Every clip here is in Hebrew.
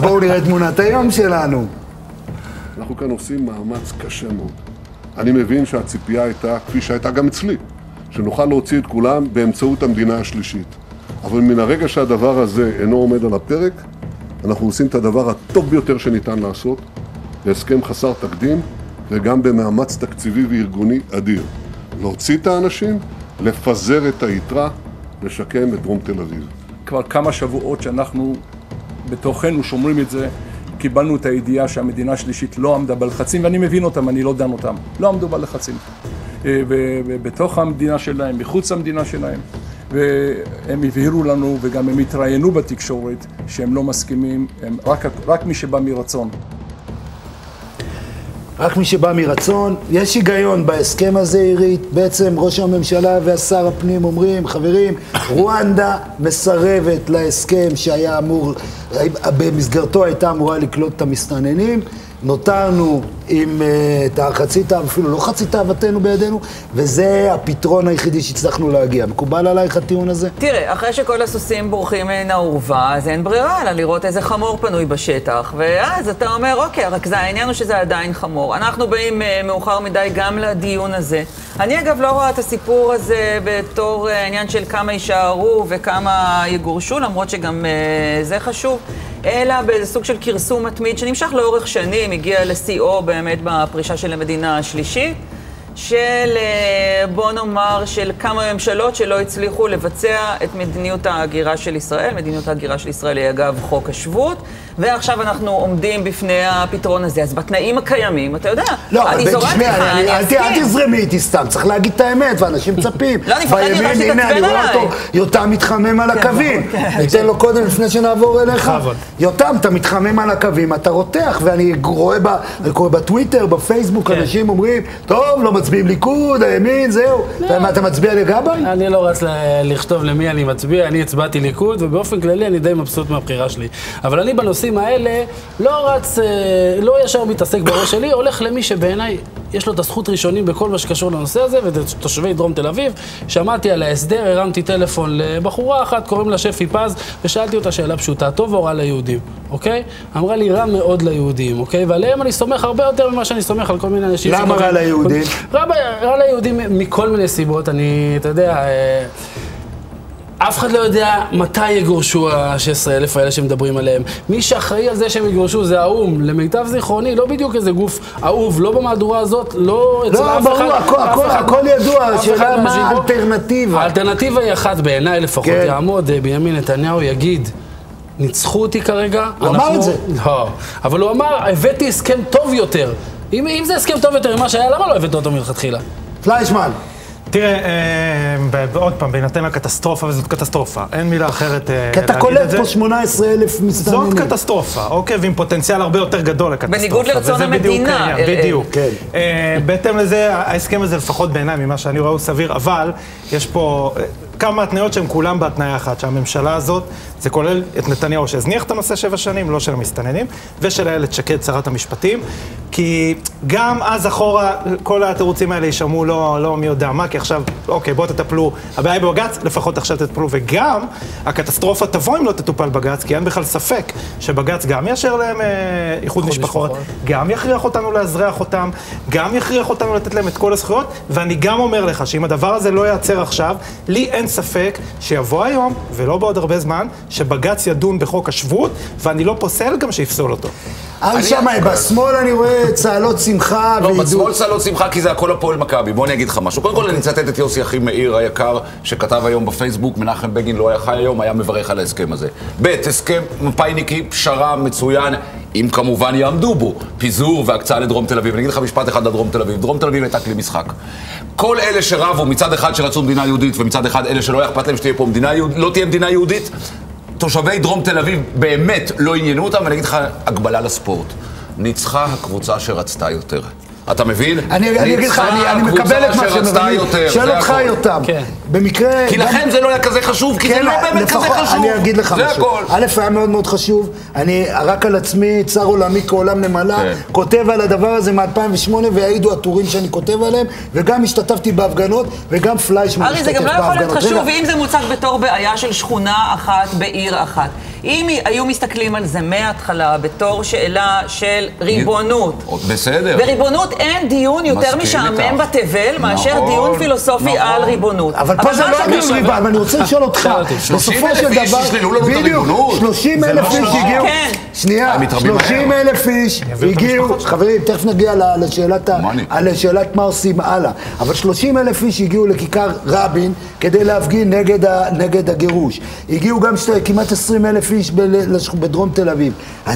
בואו נראה תמונת היום שלנו. אנחנו כאן עושים מאמץ קשה מאוד. אני מבין שהציפייה הייתה, כפי שהייתה גם אצלי, שנוכל להוציא את כולם באמצעות המדינה השלישית. אבל מן הרגע שהדבר הזה אינו עומד על הפרק, אנחנו עושים את הדבר הטוב ביותר שניתן לעשות, בהסכם חסר תקדים, וגם במאמץ תקציבי וארגוני אדיר. להוציא את האנשים, לפזר את היתרה, לשקם את דרום תל אביב. כבר כמה שבועות שאנחנו בתוכנו שומרים את זה, קיבלנו את הידיעה שהמדינה השלישית לא עמדה בלחצים, ואני מבין אותם, אני לא דן אותם. לא עמדו בלחצים. ובתוך המדינה שלהם, מחוץ למדינה שלהם. והם הבהירו לנו, וגם הם התראיינו בתקשורת, שהם לא מסכימים, רק מי שבא מרצון. רק מי שבא מרצון. יש היגיון בהסכם הזה, עירית. בעצם ראש הממשלה והשר הפנים אומרים, חברים, רואנדה מסרבת להסכם שהיה אמור, במסגרתו הייתה אמורה לקלוט את המסתננים. נותרנו עם את החצי תאו, אפילו לא חצי תאוותנו בידינו, וזה הפתרון היחידי שהצלחנו להגיע. מקובל עלייך הטיעון הזה? תראה, אחרי שכל הסוסים בורחים מן האורווה, אז אין ברירה, אלא לראות איזה חמור פנוי בשטח, ואז אתה אומר, אוקיי, רק זה העניין הוא שזה עדיין חמור. אנחנו באים מאוחר מדי גם לדיון הזה. אני אגב לא רואה את הסיפור הזה בתור עניין של כמה יישארו וכמה יגורשו, למרות שגם זה חשוב. אלא באיזה סוג של קרסום מתמיד שנמשך לאורך שנים, הגיע לשיאו באמת בפרישה של המדינה השלישית, של, בוא נאמר, של כמה ממשלות שלא הצליחו לבצע את מדיניות ההגירה של ישראל. מדיניות ההגירה של ישראל היא אגב חוק השבות, ועכשיו אנחנו עומדים בפני הפתרון הזה. אז בתנאים הקיימים, אתה יודע, אני זורק לך, אל תזרמי איתי סתם, צריך להגיד את האמת, ואנשים מצפים. לא, אני פחד נראה שתתעצבן עליי. הנה, אני רואה אותו, יותם מתחמם על הקווים. ניתן לו קודם לפני שנעבור אליך. יותם, אתה מתחמם על הקווים, אתה רותח, ואני קורא בטוויטר, בפייסבוק, אנשים אומרים, טוב, לא מצביעים ליכוד, הימין, זהו. אתה מצביע לגבאי? אני לא רץ לכתוב למי אני מצביע, אני הצבעתי ליכוד, ובאופן כללי אני די מבסוט מהבחירה שלי. אבל אני בנושאים האלה לא רץ, לא ישר מתעסק בראש שלי, הולך למי שבעיניי יש לו את הזכות ראשונים בכל מה שקשור לנושא הזה, ותושבי דרום תל אביב. שמעתי על ההסדר, הרמתי טלפון לבחורה אחת, קוראים לה שפי פז, ושאלתי אותה שאלה פשוטה, טוב או רע ליהודים, אוקיי? אמרה לי, רע מאוד ליהודים, אוקיי? ועליהם אני סומך הרבה יותר ממה שאני סומך על כל מיני אנשים. למה רע ליהודים? רע ליהודים מכל מיני סיבות, אתה יודע, אף אחד לא יודע מתי יגורשו ה-16,000 האלה שמדברים עליהם. מי שאחראי על זה שהם יגורשו זה האום. למיטב זיכרוני, לא בדיוק איזה גוף אהוב, לא במהדורה הזאת, לא אצל אף אחד. לא, ברור, הכל ידוע, השאלה מה האלטרנטיבה. האלטרנטיבה היא אחת, בעיניי לפחות, יעמוד בנימין נתניהו, יגיד, ניצחו אותי כרגע. הוא אמר את זה. לא, אבל הוא אמר, הבאתי הסכם טוב יותר. אם זה הסכם טוב יותר ממה שהיה, למה לא הבאת אותו מלכתחילה? פליישמן. תראה, עוד פעם, בהינתן הקטסטרופה, וזאת קטסטרופה, אין מילה אחרת להגיד את זה. כי אתה קולט פה 18,000 מסתננים. זאת קטסטרופה, אוקיי, ועם פוטנציאל הרבה יותר גדול לקטסטרופה. בניגוד לרצון המדינה. בדיוק. בהתאם לזה, ההסכם הזה לפחות בעיניי, ממה שאני רואה הוא סביר, אבל יש פה כמה התניות שהן כולם בהתניה אחת, שהממשלה הזאת, זה כולל את נתניהו שהזניח את הנושא 7 שנים, לא של המסתננים, ושל איילת שקד, שרת המשפטים, כי גם אז אחורה, כל התירוצים האלה יישמעו לא מי יודע מה, כי עכשיו, אוקיי, בואו תטפלו, הבעיה היא בבג"ץ, לפחות עכשיו תטפלו, וגם הקטסטרופה תבוא אם לא תטופל בג"ץ, כי אין בכלל ספק שבג"ץ גם יאשר להם איחוד משפחות, גם יכריח אותנו לאזרח אותם, גם יכריח אותנו לתת להם את כל הזכויות, ואני גם אומר לך שאם הדבר הזה לא יעצר עכשיו, לי אין ספק שיבוא היום, ולא בעוד הרבה זמן, שבג"ץ ידון בחוק השבות, ואני לא פוסל גם שיפסול אותו. שמאי, בשמאל אני רואה צהלות שמחה לא, בשמאל צהלות שמחה כי זה הכל הפועל מכבי. בוא אני אגיד לך משהו. קודם כל אני מצטט את יוסי אחימאיר היקר, שכתב היום בפייסבוק, מנחם בגין לא היה חי היום, היה מברך על ההסכם הזה. הסכם מפאיניקי, פשרה מצוין, אם כמובן יעמדו בו, פיזור והקצאה לדרום תל אביב. אני אגיד לך משפט אחד לדרום תל אביב. דרום תל אביב הייתה כלי משחק. כל אלה שרבו מצד אחד שרצו מדינה יהודית, ומצד אחד אלה שלא אכפת להם שתהיה פה לא תהיה מדינה יהודית, תושבי דרום תל אביב באמת לא עניינו אותם, ואני אגיד לך, הגבלה לספורט. ניצחה הקבוצה שרצתה יותר. אתה מבין? אני אגיד לך, אני מקבל את מה שמבין. שואל אותך יותם. במקרה... כי לכם זה לא היה כזה חשוב, כי זה לא באמת כזה חשוב. אני אגיד לך משהו. א', היה מאוד מאוד חשוב. אני רק על עצמי, צר עולמי כעולם נמלה, כותב על הדבר הזה מ-2008, והעידו הטורים שאני כותב עליהם, וגם השתתפתי בהפגנות, וגם פליישמן השתתף בהפגנות. ארי, זה גם לא יכול להיות חשוב, ואם זה מוצג בתור בעיה של שכונה אחת בעיר אחת. אם היו מסתכלים על זה מההתחלה בתור שאלה של ריבונות. בסדר. בריבונות אין דיון יותר משעמם בתבל מאשר דיון פילוסופי על ריבונות. אבל פה זה לא דיון ריבונות, אבל אני רוצה לשאול אותך, בסופו של דבר, בדיוק, 30,000 איש הגיעו, שנייה, 30,000 איש הגיעו, חברים, תכף נגיע לשאלת מה עושים הלאה, אבל 30,000 איש הגיעו לכיכר רבין כדי להפגין נגד הגירוש. הגיעו גם כמעט 20,000 איש בדרום תל אביב.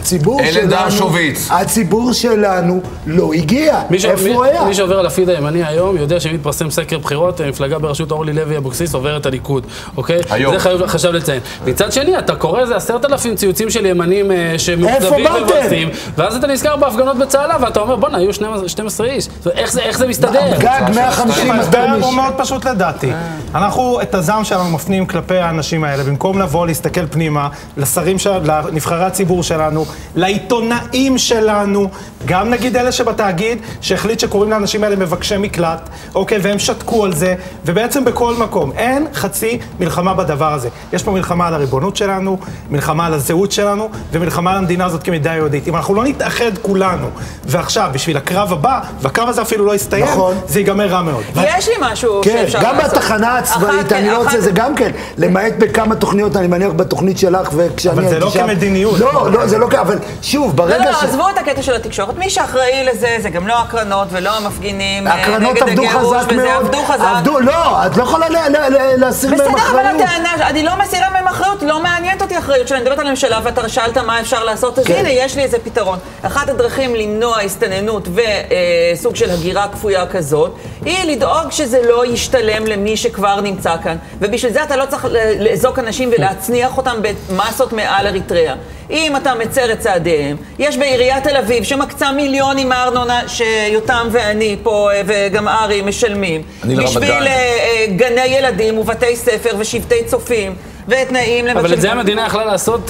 הציבור שלנו לא הגיע. איפה הוא היה? מי שעובר על הפיד הימני היום יודע שמתפרסם סקר בחירות, מפלגה בראשות אורלי לוי אבוקסיס עוברת הליכוד, אוקיי? זה חשב לציין. מצד שני, אתה קורא איזה 10,000 ציוצים של ימנים שמוכתבים ובוצים, ואז אתה נזכר בהפגנות בצהלה, ואתה אומר, בוא'נה, היו 12 איש. איך זה מסתדר? גג 150 הסבר הוא מאוד פשוט לדעתי. אנחנו את הזעם שלנו מפנים כלפי האנשים האלה, במקום לבוא להסתכל פנימה, לשרים, לנבחרי הציבור שלנו, לעיתונאים שלנו, גם נגיד אלה שבתאגיד, שהחליט שקוראים לאנשים האלה מבקשי מקלט, אוקיי, והם שתקו על זה, ובעצם בכל מקום. אין חצי מלחמה בדבר הזה. יש פה מלחמה על הריבונות שלנו, מלחמה על הזהות שלנו, ומלחמה על המדינה הזאת כמדינה יהודית. אם אנחנו לא נתאחד כולנו, ועכשיו, בשביל הקרב הבא, והקרב הזה אפילו לא יסתיים, זה ייגמר רע מאוד. יש לי משהו שאפשר לעשות. גם בתחנה הצבאית, אני לא רוצה, זה גם כן, למעט בכמה תוכניות, אני מניח בתוכנית שלך, אבל זה לא כמדיניות. לא, זה לא כ... אבל שוב, ברגע ש... לא, עזבו את הקטע של התקשורת. מי שאחראי לזה, זה גם לא הקרנות ולא המפגינים הקרנות נגד עבדו הגירוש, חזק וזה מאוד. עבדו חזק. לא, את לא יכולה להסיר מהם אחריות. בסדר, אבל הטענה, אני לא מסירה מהם אחריות, לא מעניינת אותי אחריות. כשאני מדברת על הממשלה ואתה שאלת מה אפשר לעשות, אז הנה, יש לי איזה פתרון. אחת הדרכים למנוע הסתננות וסוג של הגירה כפויה כזאת, היא לדאוג שזה לא ישתלם למי שכבר נמצא כאן. ובשביל זה אתה לא צריך לאזוק אנשים ולהצניח אותם במסות מעל אריתריאה. אם אתה מצר את צעדיהם, יש בעיריית תל אביב שמקצה מיליונים מהארנונה שיותם ואני פה וגם ארי משלמים בשביל גני ילדים ובתי ספר ושבטי צופים ותנאים אבל את זה המדינה יכלה לעשות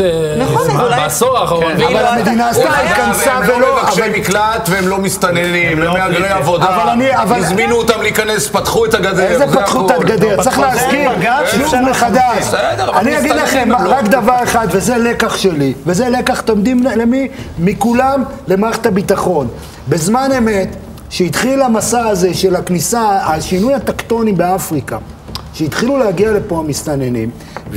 בעשור האחרון. אבל המדינה עשתה, התכנסה ולא... הם לא מבקשי מקלט והם לא מסתננים, הם מהגרי עבודה. הזמינו אותם להיכנס, פתחו את הגדר. איזה פתחו את הגדר? צריך להזכיר, שוב מחדש. אני אגיד לכם רק דבר אחד, וזה לקח שלי, וזה לקח, אתם יודעים למי? מכולם למערכת הביטחון. בזמן אמת, שהתחיל המסע הזה של הכניסה, השינוי הטקטוני באפריקה, שהתחילו להגיע לפה המסתננים,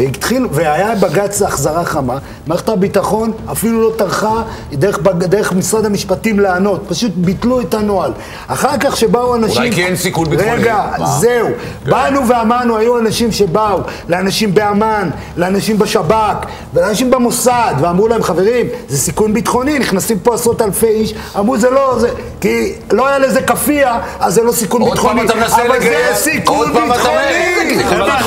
והיה בג"ץ החזרה חמה, מערכת הביטחון אפילו לא טרחה דרך משרד המשפטים לענות, פשוט ביטלו את הנוהל. אחר כך שבאו אנשים... אולי כי אין סיכון ביטחוני. רגע, זהו. באנו ואמרנו, היו אנשים שבאו, לאנשים באמן, לאנשים בשב"כ, ולאנשים במוסד, ואמרו להם, חברים, זה סיכון ביטחוני, נכנסים פה 10,000 איש, אמרו, זה לא, כי לא היה לזה כפייה, אז זה לא סיכון ביטחוני. עוד פעם אתה מנסה לגייס, סיכון ביטחוני!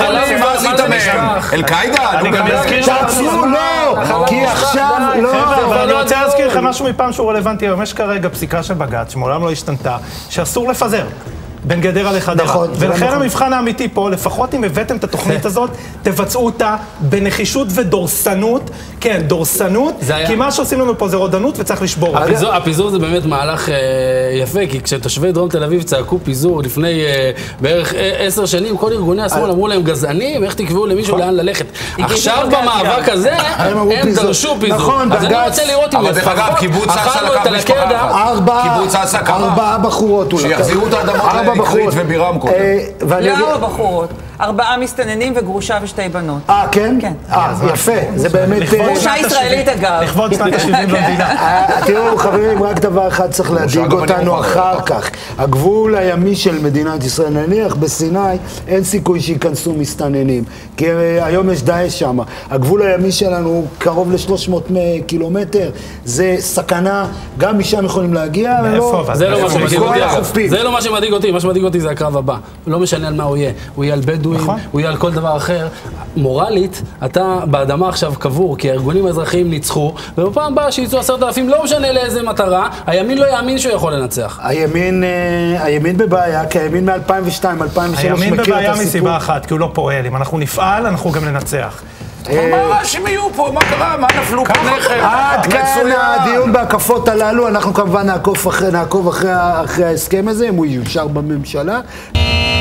אל-קאידה, תעצרו, לא! כי עכשיו, לא! אבל אני רוצה להזכיר לכם משהו מפעם שהוא רלוונטי היום. יש כרגע פסיקה של בג"ץ, שמעולם לא השתנתה, שאסור לפזר בין גדרה לחדרה. ולכן המבחן האמיתי פה, לפחות אם הבאתם את התוכנית הזאת, תבצעו אותה בנחישות ודורסנות. כן, דורסנות, כי מה שעושים לנו פה זה רודנות וצריך לשבור. הפיזור זה באמת מהלך יפה, כי כשתושבי דרום תל אביב צעקו פיזור לפני בערך 10 שנים, כל ארגוני השמאל אמרו להם גזענים, איך תקבעו למישהו לאן ללכת. עכשיו במאבק הזה, הם דרשו פיזור. אז אני רוצה לראות אם לפחות אכלנו את הלקרדה. 4 בחורות אולי. שיחזירו את האדמות לאקרית ובירם קודם. לא 4 בחורות. 4 מסתננים וגרושה ושתי בנות. כן? כן. יפה, זה באמת... גרושה ישראלית אגב. לכבוד שנת ה-70 במדינה. תראו, חברים, רק דבר אחד צריך להדאיג אותנו אחר כך. הגבול הימי של מדינת ישראל, נניח בסיני, אין סיכוי שיכנסו מסתננים. כי היום יש דאעש שם. הגבול הימי שלנו הוא קרוב ל-300 קילומטר. זה סכנה, גם משם יכולים להגיע. זה לא מה שמדאיג אותי. זה לא מה שמדאיג אותי. מה שמדאיג אותי זה הקרב הבא. לא משנה על מה הוא יהיה. הוא יהיה על בדואים, הבדואים, הוא יהיה על כל דבר אחר. מורלית, אתה באדמה עכשיו קבור, כי הארגונים האזרחיים ניצחו, ובפעם הבאה שיצאו 10,000, לא משנה לאיזה מטרה, הימין לא יאמין שהוא יכול לנצח. הימין בבעיה, כי הימין מ-2002, 2003 מכיר את הסיפור. הימין בבעיה מסיבה אחת, כי הוא לא פועל. אם אנחנו נפעל, אנחנו גם ננצח. מה שהם יהיו פה, מה קרה? מה נפלו פניכם? עד כאן הדיון בהקפות הללו, אנחנו כמובן נעקוב אחרי ההסכם הזה, אם הוא יושר בממשלה.